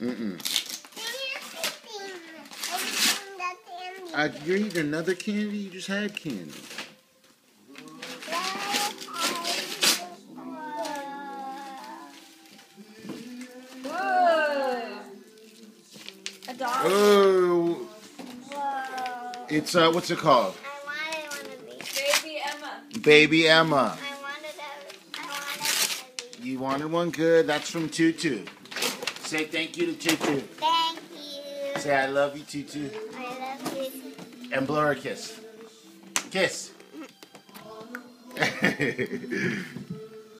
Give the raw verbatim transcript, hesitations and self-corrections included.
Mm-mm. Uh, you're eating another candy? You just had candy. Whoa. A dog? Oh. Whoa. It's, uh, what's it called? I wanted one of these. Baby Emma. Baby Emma. I wanted a, I wanted one of these. You wanted one? Good. That's from Tutu. Say thank you to Tutu. Thank you. Say I love you, Tutu. I love you. And blow her a kiss. Kiss.